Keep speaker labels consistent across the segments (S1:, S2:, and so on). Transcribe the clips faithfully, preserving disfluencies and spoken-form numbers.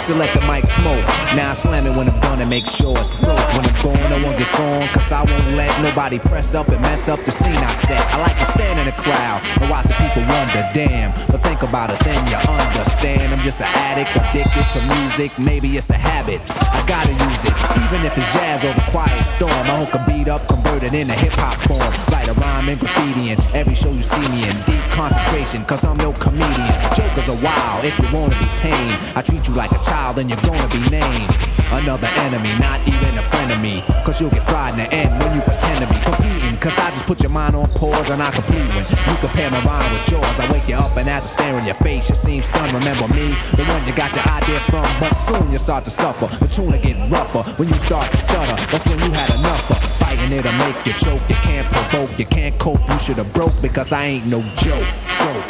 S1: Used to let the mic smoke, now I slam it when I'm done and make sure it's broke. When I'm gone, no one gets on, cause I won't let nobody press up and mess up the scene I set. I like to stand in the crowd and watch the people wonder, damn. But think about it, then you understand. I'm just an addict, addicted to music. Maybe it's a habit, I gotta use it. Even if it's jazz or the quiet storm, I hook a beat up, convert it into hip-hop form. Write a rhyme and graffiti in every show you see me in. Deep concentration, cause I'm no comedian. Jokers are wild if you wanna be tame. I treat you like a child and you're gonna be named another enemy, not even a friend of me. Cause you'll get fried in the end when you pretend to be competing. Cause I just put your mind on pause and I complete when you compare my rhyme with yours. I wake you up and as I stare in your face, you seem stunned. Remember me, the one you got your idea from. But soon you start to suffer, the tune will get rougher. When you start to stutter, that's when you had enough of fighting. It'll make you choke, you can't provoke, you can't cope. You should've broke because I ain't no joke. joke.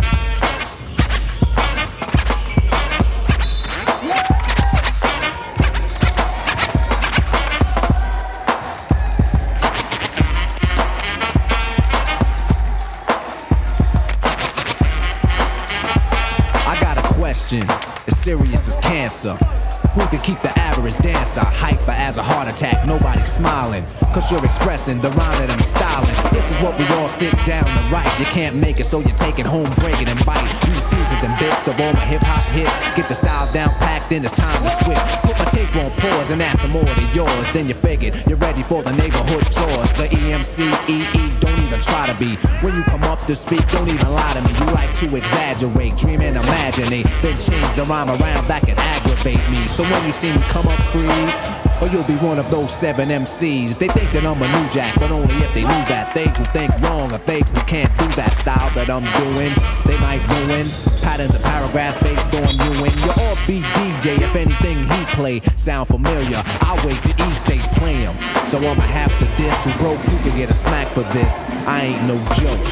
S1: As serious as cancer. Who can keep the average dancer hyper as a heart attack? Nobody's smiling, cause you're expressing the rhyme that I'm styling. This is what we all sit down to write. You can't make it, so you take it home, break it and bite. Use pieces and bits of all my hip-hop hits. Get the style down packed, then it's time to switch. Put my tape on pause and add some more to yours. Then you figured you're ready for the neighborhood chores. The E M C, E E, don't even try to be. When you come up to speak, don't even lie to me. You like to exaggerate, dream and imaginate, then change the rhyme around that can aggravate me. So when you see me come up, freeze, or you'll be one of those seven M Cs. They think that I'm a new jack, but only if they knew that. They who think wrong or they who can't do that style that I'm doing, they might ruin patterns and paragraphs based on you and your all beat D J. If anything he play sound familiar, I'll wait till he say play him. So I'ma have to diss who broke, you can get a smack for this. I ain't no joke.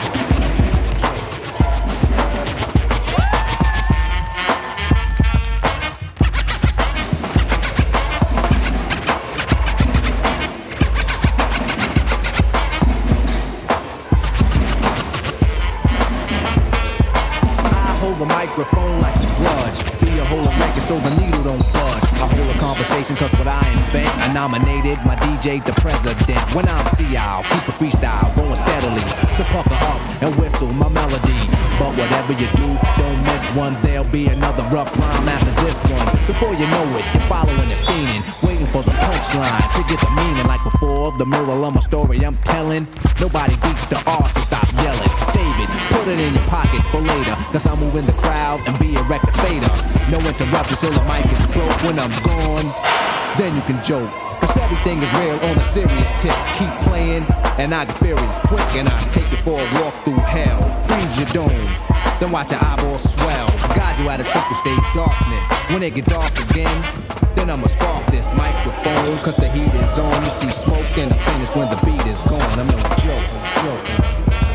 S1: The microphone like a grudge. Be a whole record so the needle don't budge. I hold a conversation cause what I invent. I nominated my D J the president. When I'm C I'll keep a freestyle going steadily. So pucker up and whistle my melody. But whatever you do, don't miss one. There'll be another rough rhyme after this one. Before you know it, you're following it, fiending, waiting for the punchline to get the meaning. Like before, the moral of my story I'm telling. Nobody beats the art, so stop yelling. Save it, put it in your pocket for later. Cause I'm moving the crowd and be a rectifier. No interruptions till the mic is broke. When I'm gone, then you can joke. Cause everything is real on a serious tip. Keep playing and I get furious quick. And I take you for a walk through hell. Freeze your dome, then watch your eyeballs swell. Guide you out of triple stage darkness. When it get dark again, then I'ma spark this microphone. Cause the heat is on, you see smoke and the finish when the beat is gone. I'm no joke, joke.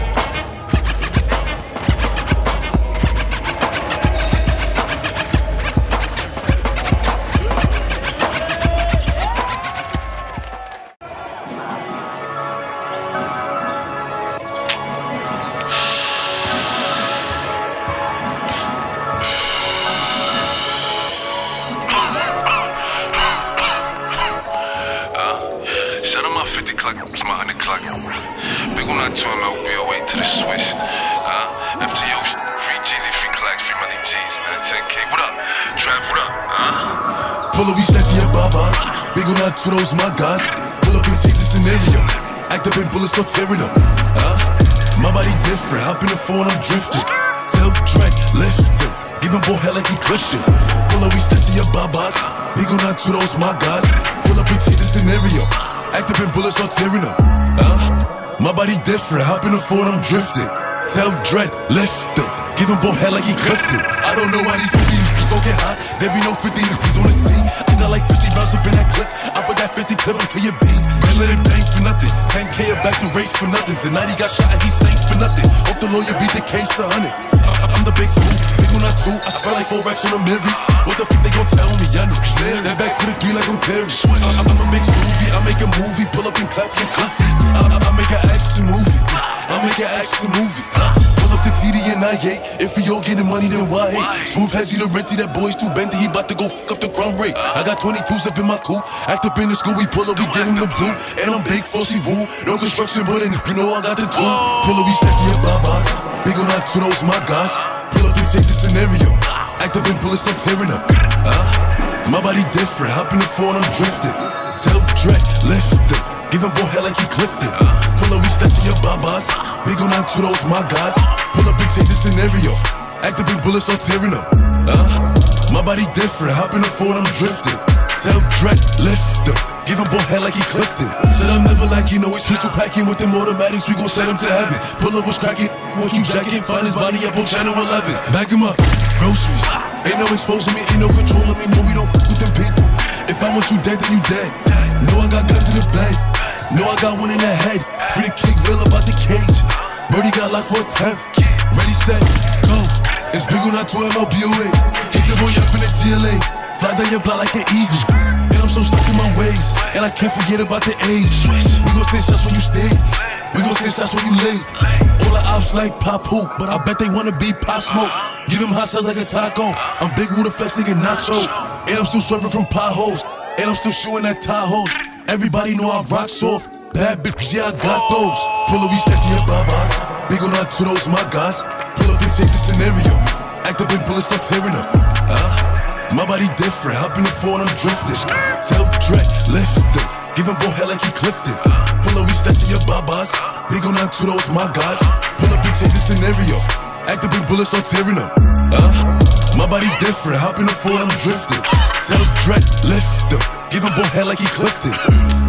S2: To those my guys, pull up and change the scenario. Act up and bullets start tearing up. Uh, my body different, hop in the phone, I'm drifting. Tell Drake, lift them, give him boy hell like he clipped him. Pull up, we step to your babas. Big on to those my guys, pull up and change the scenario. Act up and bullets start tearing up. Uh, my body different, hop in the phone, I'm drifting. Tell Drake, lift them, give him boy hell like he clipped him. I don't know why these people don't get hot. There be no fifty niggas on the scene. I got like fifty rounds up in that clip. I put that fifty clip until you beat. Man, let it bang for nothing. ten K a back to race for nothing. Zanatti got shot and he sank for nothing. Hope the lawyer beat the case a hundred. I'm the big fool, big on that too. I spell like four racks on the Marys. What the fuck they gon' tell me? I know. Step back to the three like I'm Terry. I'm a big Scooby. I make a movie, pull up and clap your goofy. I, I, I make an action movie. I make an action movie. Pull up to T D and I eight. If we all get getting money, then why hate? Smooth heads, he the renty, that boy's too benty, he bout to go fuck up the crumb rate. I got twenty-twos up in my coupe, act up in the school, we pull up, we give him the boot. And I'm big, fussy woo, no construction, but then you know I got the tool. Pull up, we snatchy up babas, big on that two, those my guys. Pull up and change the scenario, act up and bullets start tearing up. Uh, my body different, hop in the phone, I'm drifting. Tell Drake, lift it, give him boy hell like he Clifton. Pull up, we snatchy up babas, big on that two, those my guys. Pull up and change the scenario, act up and bullets start tearing up. Uh, my body different, hop in the phone, I'm drifting. Tell Drake, lift him, give him boy head like he Clifton. Said I'm never like you know he's pistol packing with them automatics, we gon' send him to heaven. Pull up, was cracking, what you jacking, find his body up on channel eleven. Back him up, groceries, ain't no exposing me, ain't no controlling me, no we don't f with them people. If I want you dead, then you dead. Know I got guns in the bed, know I got one in the head. Free the kick, real about the cage. Birdie got locked for a temp, ready, set, go. It's big on that two M L B O A, hit the boy up in the G L A. Fly down your block like an eagle, and I'm so stuck in my ways, and I can't forget about the age. We gon' send shots when you stay, we gon' send shots when you late. All the ops like Pop Hoop, but I bet they wanna be Pop Smoke. Give him hot shots like a taco, I'm big with a flex nigga nacho. And I'm still swerving from potholes, and I'm still shooting at Tahoes. Everybody know I rock soft, bad bitch, yeah I got those. Pull up, we snatchy up babas, big on that two, those my guys. Pull up and change the scenario, act up and bullets start tearing up. Uh, My body different, hop in the phone, I'm drifting. Tell Drake, lift it, give him boy hell like he Clifton. Pull up, we snatching your babas, big on that two, those my guys. Pull up and change the scenario, act up and bullets start tearing up. Uh, my body different, hop in the phone, I'm drifting. Tell Drake, lift it, give him boy hell like he Clifton.